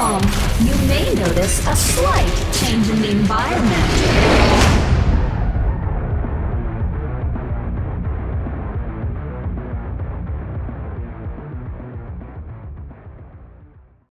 calm, you may notice a slight change in the environment.